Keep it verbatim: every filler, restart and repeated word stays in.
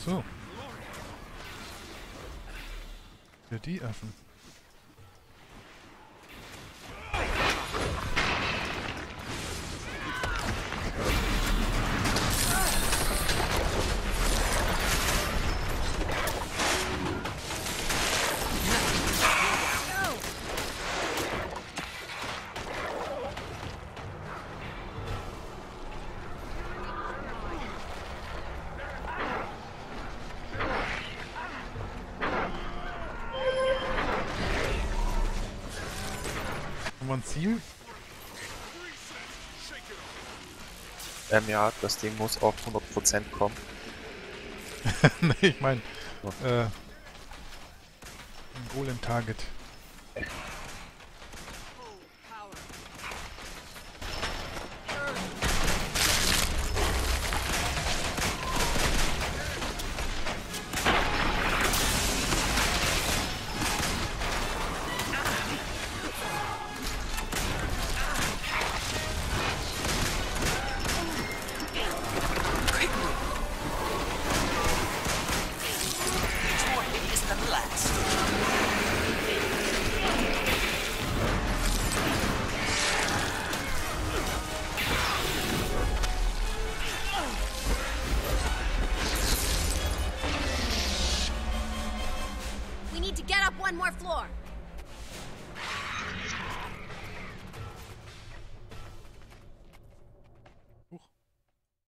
so. Ja, die Affen. Haben wir ein Ziel? Ähm, ja, das Ding muss auf hundert Prozent kommen. Nee, ich meine, Ja. äh, ein Golem-Target. We need to get up one more floor.